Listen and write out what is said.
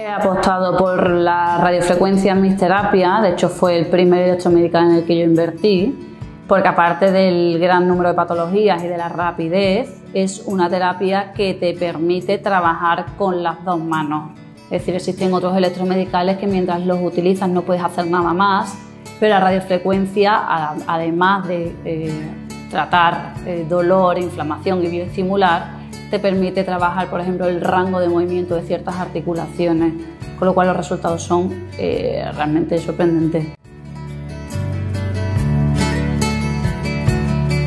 He apostado por la radiofrecuencia en mis terapias, de hecho fue el primer electromedical en el que yo invertí, porque aparte del gran número de patologías y de la rapidez, es una terapia que te permite trabajar con las dos manos. Es decir, existen otros electromedicales que mientras los utilizas no puedes hacer nada más, pero la radiofrecuencia, además de tratar dolor, inflamación y bioestimular, te permite trabajar, por ejemplo, el rango de movimiento de ciertas articulaciones, con lo cual los resultados son realmente sorprendentes.